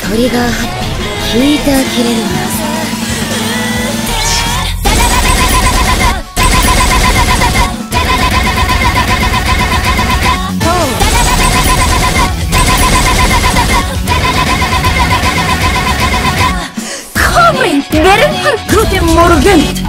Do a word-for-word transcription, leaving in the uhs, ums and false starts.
トリガーハッピーヒーター切れるな。 ベルハルクーテンモルゲン